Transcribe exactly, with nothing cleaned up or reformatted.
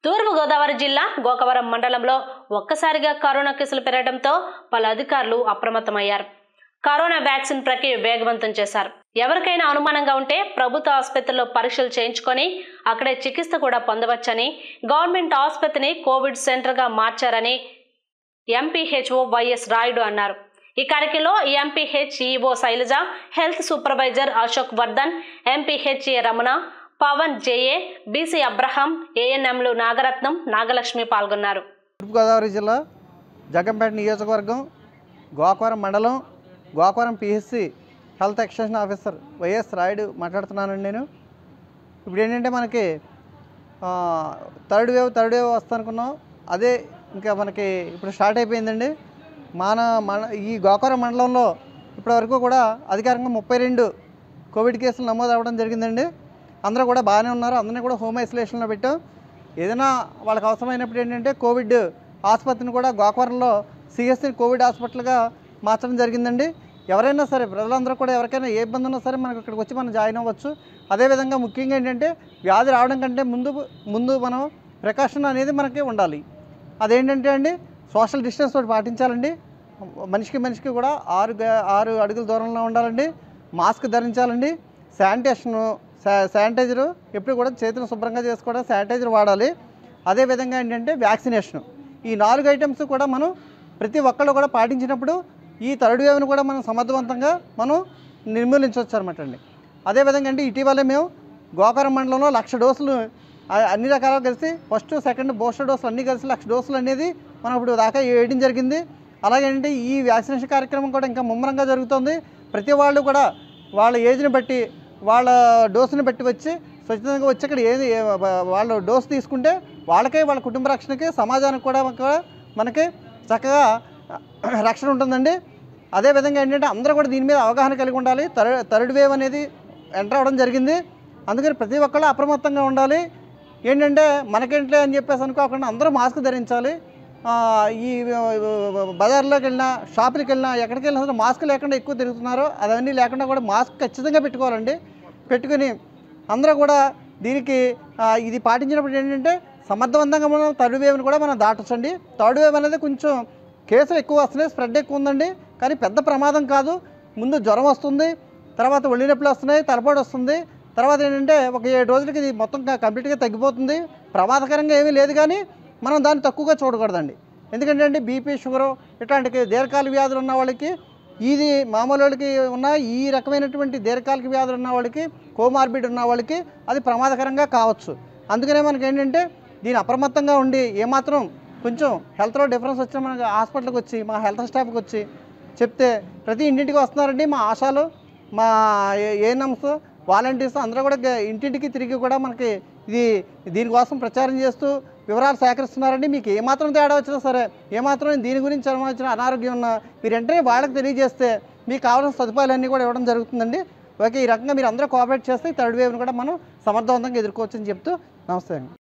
తూర్పు గోదావరి జిల్లా గోకవరం మండలంలో ఒక్కసారిగా కరోనా కేసులు పెరగడంతో పలు అధికారులు అప్రమత్తమయ్యారు. కరోనా వ్యాక్సిన్ ప్రక్రియ వేగవంతం చేశారు. ఎవరికైనా అనుమానంగా ఉంటే ప్రభుత్వ ఆసుపత్రిలో పరీక్షలు చేయించుకొని అక్కడే చికిత్స కూడా పొందవచ్చని, గవర్నమెంట్ ఆసుపత్రిని కోవిడ్ సెంటర్గా మార్చారని ఎంపీహెచ్ఓ వైఎస్ రాయుడు అన్నారు. ఈ కార్యక్రమంలో MPHEO Shailaja, health supervisor Ashok Vardhan, MPHA Ramana, Pavan JA, BC Abraham, ఏఎన్ఎంలు నాగరత్నం, నాగలక్ష్మి పాల్గొన్నారు. తూర్పుగోదావరి జిల్లా జగంపేట నియోజకవర్గం గోకవరం మండలం Gokavaram PHC health extension officer YS Rayudu మాట్లాడుతున్నానండి. నేను ఇప్పుడు ఏంటంటే మనకి థర్డ్ వేవ్ థర్డ్ వేవ్ వస్తానుకున్నాం. అదే ఇంకా మనకి ఇప్పుడు స్టార్ట్ అయిపోయిందండి. మన మన ఈ గోకవరం మండలంలో ఇప్పటివరకు కూడా అధికారికంగా ముప్పై రెండు కోవిడ్ కేసులు నమోదు అవ్వడం జరిగిందండి. అందరూ కూడా బాగానే ఉన్నారు. అందరినీ కూడా హోమ్ ఐసోలేషన్లో పెట్టాం. ఏదైనా వాళ్ళకి అవసరమైనప్పుడు ఏంటంటే కోవిడ్ ఆసుపత్రిని కూడా గోకవరంలో సిఎస్సి కోవిడ్ హాస్పిటల్గా మార్చడం జరిగిందండి. ఎవరైనా సరే ప్రజలందరూ కూడా ఎవరికైనా ఏ ఇబ్బంది ఉన్నా సరే మనకి ఇక్కడికి వచ్చి మనం జాయిన్ అవ్వచ్చు. అదేవిధంగా ముఖ్యంగా ఏంటంటే వ్యాధి రావడం కంటే ముందు ముందు మనం ప్రికాషన్ అనేది మనకి ఉండాలి. అదేంటంటే అండి సోషల్ డిస్టెన్స్ తోటి పాటించాలండి. మనిషికి మనిషికి కూడా ఆరు ఆరు అడుగుల దూరంలో ఉండాలండి. మాస్క్ ధరించాలండి. శానిటేషను శానిటైజరు ఎప్పుడు కూడా చేతులు శుభ్రంగా చేసుకోవడం, శానిటైజర్ వాడాలి. అదేవిధంగా ఏంటంటే వ్యాక్సినేషను, ఈ నాలుగు ఐటమ్స్ కూడా మనం ప్రతి ఒక్కళ్ళు కూడా పాటించినప్పుడు ఈ థర్డ్ వేవ్ను కూడా మనం సమర్థవంతంగా మనం నిర్మూలించవచ్చు అనమాట అండి. అదేవిధంగా అంటే ఇటీవలే మేము గోకవరం మండలంలో లక్ష డోసులు అన్ని రకాలుగా కలిసి ఫస్ట్ సెకండ్ బూస్టర్ డోసులు అన్నీ కలిసి లక్ష డోసులు అనేది మనం ఇప్పుడు దాకా వేయడం జరిగింది. అలాగే అంటే ఈ వ్యాక్సినేషన్ కార్యక్రమం కూడా ఇంకా ముమ్మరంగా జరుగుతుంది. ప్రతి వాళ్ళు కూడా వాళ్ళ ఏజ్ని బట్టి వాళ్ళ డోసుని బట్టి వచ్చి స్వచ్ఛందంగా వచ్చి ఇక్కడ ఏది వాళ్ళు డోసు తీసుకుంటే వాళ్ళకే వాళ్ళ కుటుంబ రక్షణకి సమాజానికి కూడా మనకి చక్కగా రక్షణ ఉంటుందండి. అదేవిధంగా ఏంటంటే అందరూ కూడా దీని మీద అవగాహన కలిగి ఉండాలి. థర్డ్ థర్డ్ వేవ్ అనేది ఎంటర్ అవ్వడం జరిగింది. అందుకని ప్రతి ఒక్కళ్ళు అప్రమత్తంగా ఉండాలి. ఏంటంటే మనకేంటే అని చెప్పేసి అనుకోకుండా అందరూ మాస్క్ ధరించాలి. ఈ బజార్లోకి వెళ్ళినా షాపులకు వెళ్ళినా ఎక్కడికి వెళ్ళినా సరే మాస్క్ లేకుండా ఎక్కువ తిరుగుతున్నారు. అవన్నీ లేకుండా కూడా మాస్క్ ఖచ్చితంగా పెట్టుకోవాలండి. పెట్టుకుని అందరూ కూడా దీనికి ఇది పాటించినప్పుడు ఏంటంటే సమర్థవంతంగా మనం థర్డ్ వేవ్ని కూడా మనం దాటొచ్చండి. థర్డ్ వేవ్ అనేది కొంచెం కేసులు ఎక్కువ వస్తున్నాయి, స్ప్రెడ్ ఎక్కువ ఉందండి. కానీ పెద్ద ప్రమాదం కాదు. ముందు జ్వరం వస్తుంది, తర్వాత ఒళ్ళు నొప్పులు వస్తున్నాయి, తలపోటు వస్తుంది. తర్వాత ఏంటంటే ఒక ఏడు రోజులకి ఇది మొత్తం కంప్లీట్గా తగ్గిపోతుంది. ప్రమాదకరంగా ఏమీ లేదు, కానీ మనం దాన్ని తక్కువగా చూడకూడదండి. ఎందుకంటే అండి బీపీ, షుగరు ఇట్లాంటి దీర్ఘకాలిక వ్యాధులు ఉన్న వాళ్ళకి, ఇది మామూలు వాళ్ళకి ఉన్న ఈ రకమైనటువంటి దీర్ఘకాలిక వ్యాధులు ఉన్న వాళ్ళకి, కోమార్బిడ్ ఉన్న వాళ్ళకి అది ప్రమాదకరంగా కావచ్చు. అందుకనే మనకి ఏంటంటే దీని అప్రమత్తంగా ఉండి ఏమాత్రం కొంచెం హెల్త్లో డిఫరెన్స్ వచ్చినా మనకి హాస్పిటల్కి వచ్చి మా హెల్త్ స్టాఫ్కి వచ్చి చెప్తే ప్రతి ఇంటింటికి వస్తున్నారండి. మా ఆశాలు, మా ఏఎన్ఎంస్, వాలంటీర్స్ అందరూ కూడా ఇంటింటికి తిరిగి కూడా మనకి ఇది దీనికోసం ప్రచారం చేస్తూ వివరాలు సేకరిస్తున్నారండి. మీకు ఏమాత్రం తేడా వచ్చినా సరే, ఏమాత్రం దీని గురించి అనుమానించిన అనారోగ్యం ఉన్నా మీరు వెంటనే వాళ్ళకి తెలియజేస్తే మీకు కావాల్సిన సదుపాయాలన్నీ కూడా ఇవ్వడం జరుగుతుందండి. ఓకే, ఈ రకంగా మీరు అందరూ కోఆపరేట్ చేస్తే థర్డ్ వేవ్ని కూడా మనం సమర్థవంతంగా ఎదుర్కోవచ్చని చెప్తూ నమస్తే అండి.